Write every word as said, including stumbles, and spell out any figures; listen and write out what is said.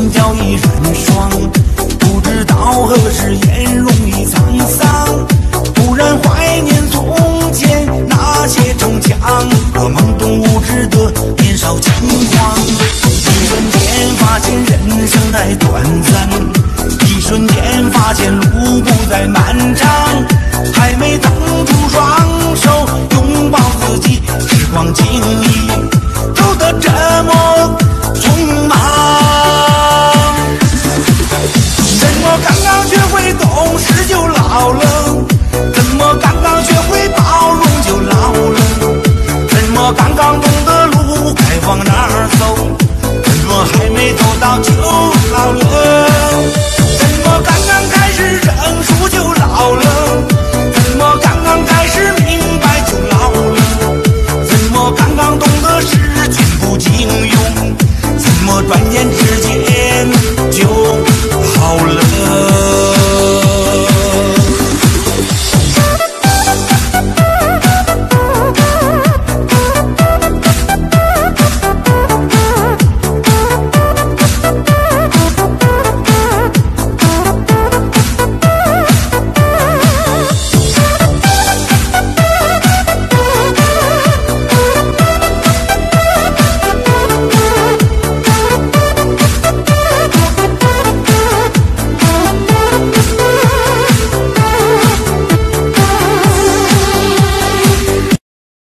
叫一人爽，不知道何时颜容已沧桑。突然怀念从前那些逞强和懵懂无知的年少轻狂。一瞬间发现人生太短暂，一瞬间发现路不再漫长。还没腾出双手拥抱自己，时光轻易走得这么匆忙。怎么刚刚学会懂事就老了？怎么刚刚学会包容就老了？怎么刚刚懂得路该往哪儿走？怎么还没走到就